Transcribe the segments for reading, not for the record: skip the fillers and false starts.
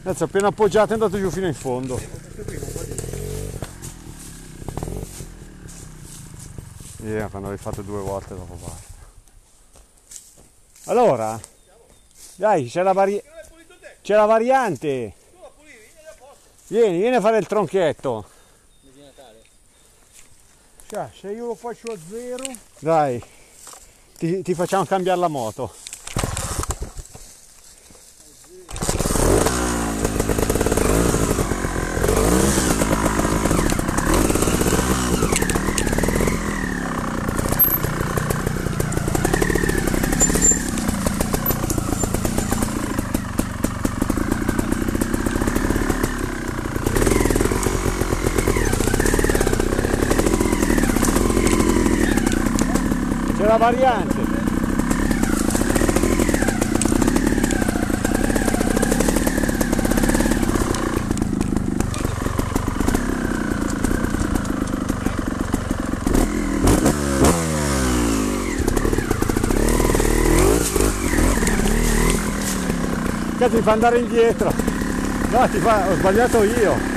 Adesso appena appoggiato è andato giù fino in fondo. Yeah, quando l'hai fatto 2 volte dopo basta. Allora, dai, c'è la variante. Vieni a fare il tronchetto. Cioè, se io lo faccio a 0... Dai, ti facciamo cambiare la moto. C'è la variante. Cazzo, mi fa andare indietro. No, ho sbagliato io.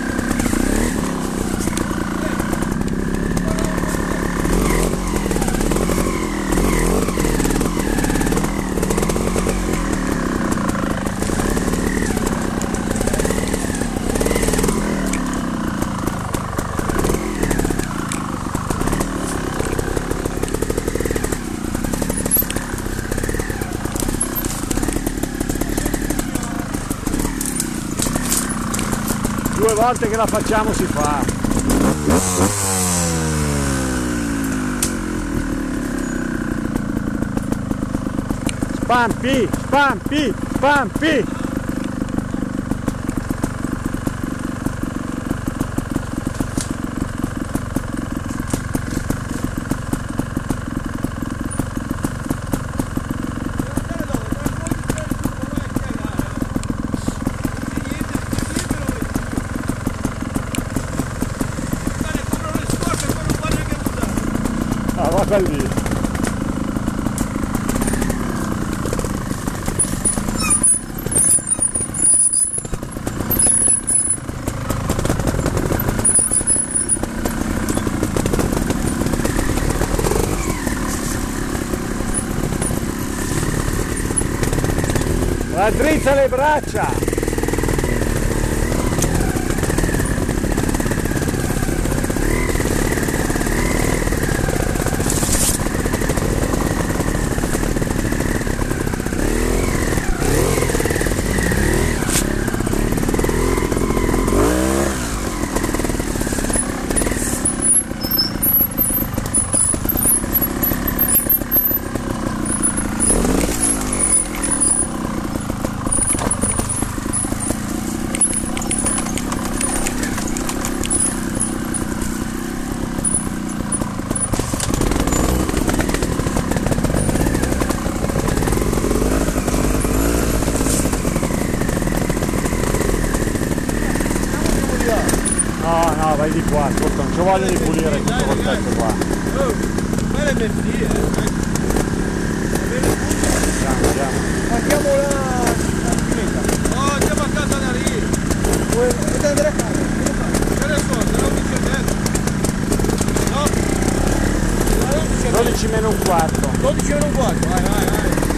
Due volte che la facciamo si fa. Spampi, spampi, spampi. Ah, va lì. Raddrizza le braccia. No, vai di qua, ascolta, non ci voglio di pulire tutto quel pezzo qua. Ma le MT, Andiamo. Facciamo la spinetta. No, andiamo a casa da lì. Potete andare a casa. Che ne so, se no 11 e mezzo. No? 12 meno un quarto. 12 meno un quarto, vai.